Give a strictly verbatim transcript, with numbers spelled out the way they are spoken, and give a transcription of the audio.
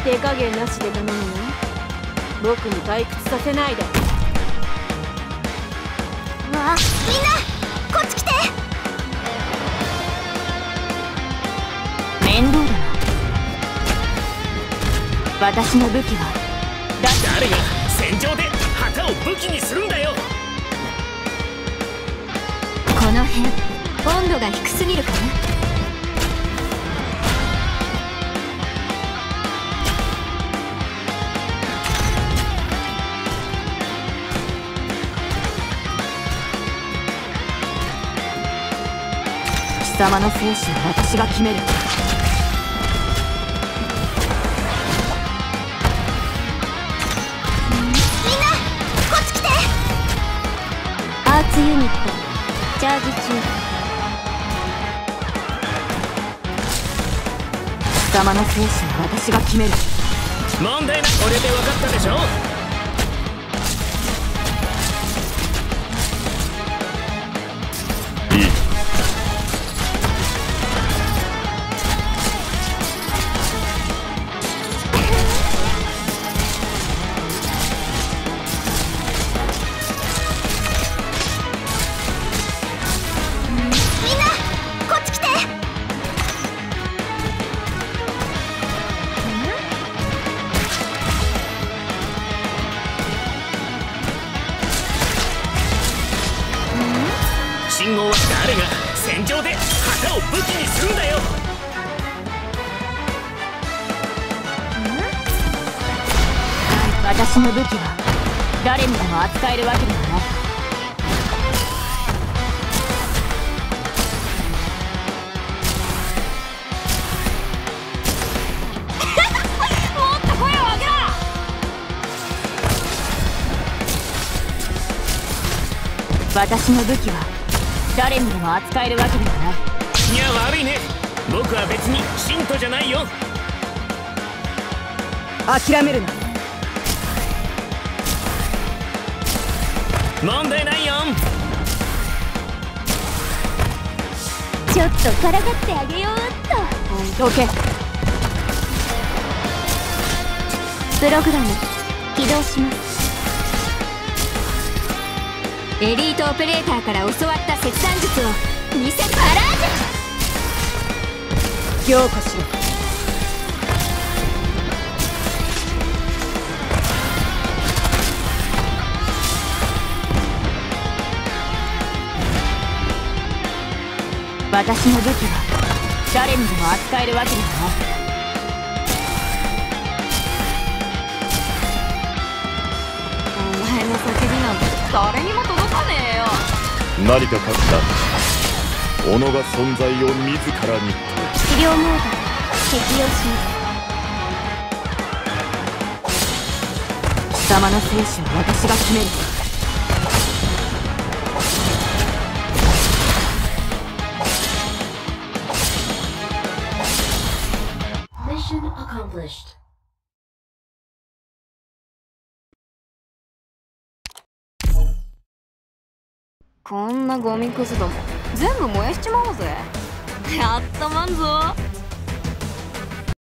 手加減なしで頼むの？僕に退屈させないで。わあ、みんなこっち来て。 面倒だな。私の武器はだ誰が戦場で旗を武器にするんだよ。 この辺温度が低すぎるかな。貴様の生死は私が決める。アーツユニットチャージ中。貴様の生死は私が決める。 問題なこれで分かったでしょ。いい。信号は誰が戦場で旗を武器にするんだよ。 私の武器は誰にでも扱えるわけではない。 もっと声を上げろ。 私の武器は誰にでも扱えるわけではない。 いや悪いね。僕は別に信徒じゃないよ。 諦めるな。 問題ないよ。 ちょっとからかってあげようっと。 どけ。 プログラム起動します。 エリートオペレーターから教わった切断術を見せパラージュ。 強化しろ。 私の武器は誰にでも扱えるわけではない。 お前の叫びなんて誰にも届かねえよ。 何か書くな。己が存在を自らに。 治療モード適用します。 貴様の生死は私が決める。 Mission accomplished. こんなゴミくずども全部燃やしちまおうぜ。やったまんぞ。